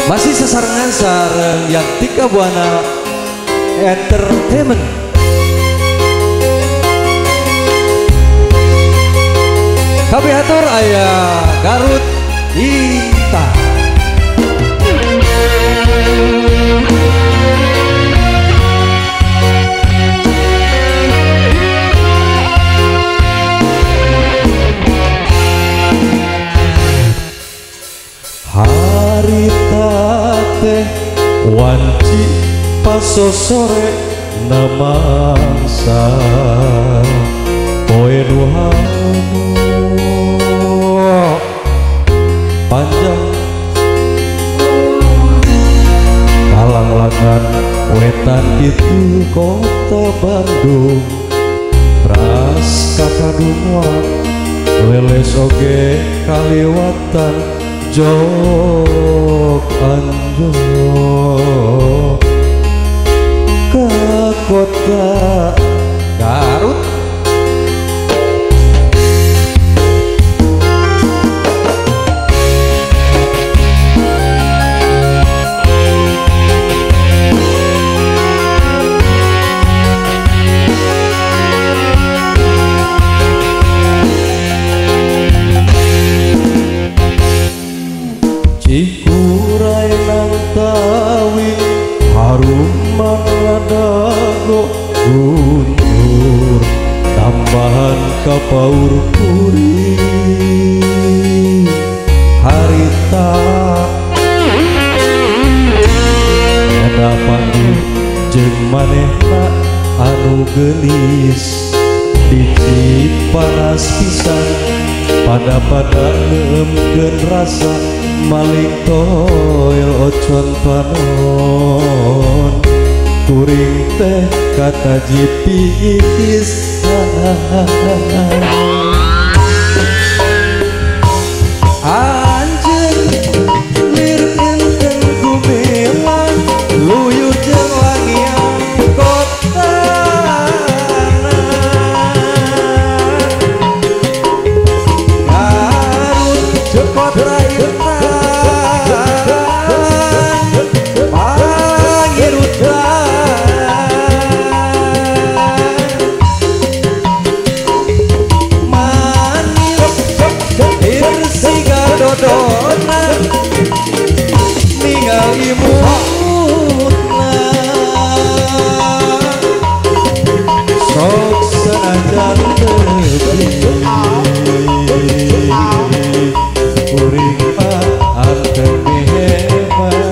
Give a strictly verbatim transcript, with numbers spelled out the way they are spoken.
Masih sesarengan sareng yang Tika Buana Entertainment. Kami atur ayah Garut Intan. Harita teh wanci paso sore namangsa poe duhanu panjang kalang langan wetan itu kota Bandung ras kakadungan leles oge kaliwatan jok anjo ke kota Garut. Cikuray nang tawi harum mangadago guntur tambahan kapaur puri harita ada pandu jeung manehna anu geulis dicip panas pisan pada pada ngeumkeun rasa maling toil ocon panon kuring teh kata jipis anjeun lir enten gumelan luyur jeung langian kota Garut cepot rayu dodona ninggal imutna sok senajan tepi kuring mah anteng hebat.